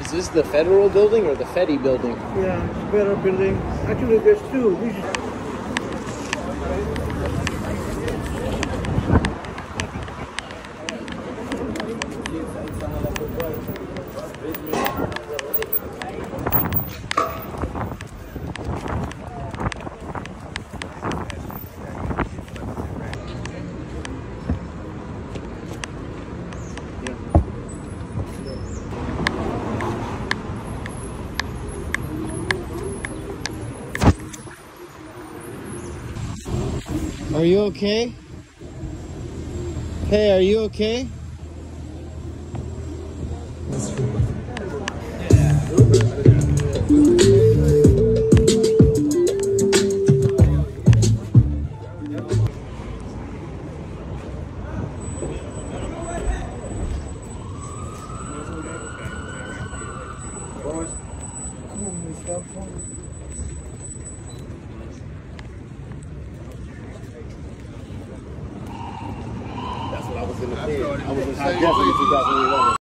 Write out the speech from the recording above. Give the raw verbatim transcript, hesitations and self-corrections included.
Is this the federal building or the Fedi building? Yeah, it's a federal building. Actually, there's two. We should... Are you okay? Hey, are you okay? That's what I was in the I was in two thousand eleven.